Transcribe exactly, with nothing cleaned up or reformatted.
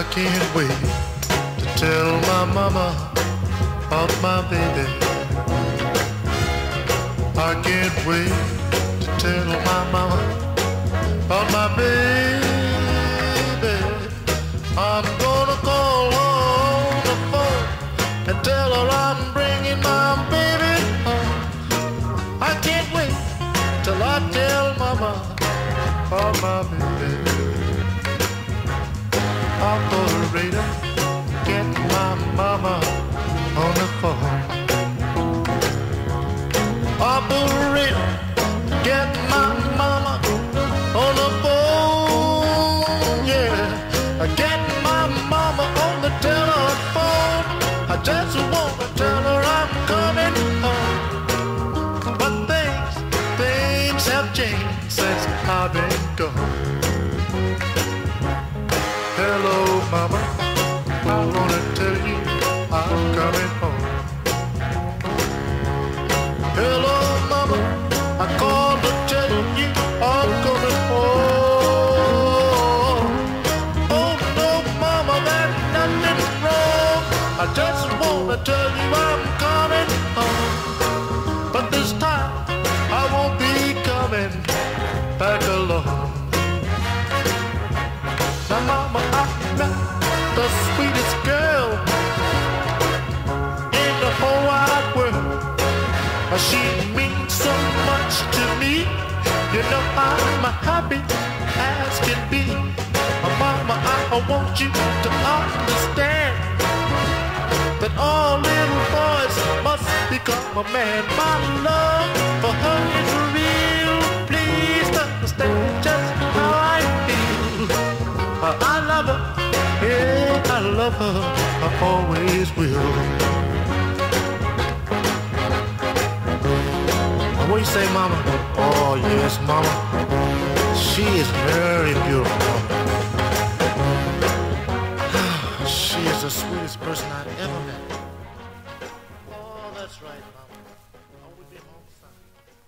can't wait to tell my mama about my baby. I can't wait to tell my mama about my baby. I'm gonna call her on the phone and tell her I'm bringing my baby home. I can't wait till I tell mama about my baby. Operator, get my mama on the phone. Operator, get my mama on the phone, yeah. Get my mama on the telephone. I just wanna tell her I'm coming home. But things, things have changed since I've been gone. Hello, mama, I wanna tell you I'm coming home. Hello, mama, I called to tell you I'm coming home. Oh no, mama, there's nothing wrong. I just wanna tell you I'm coming home. But this time I won't be coming back alone. Now, mama, I met the sweetest girl in the whole wide world. She means so much to me. You know I'm happy as can be. Mama, I want you to understand that all little boys must become a man. My love for her is real. Please understand just how I feel. I love her, yeah, I love her, I always will. What do you say, mama? Oh, yes, mama. She is very beautiful. She is the sweetest person I've ever met.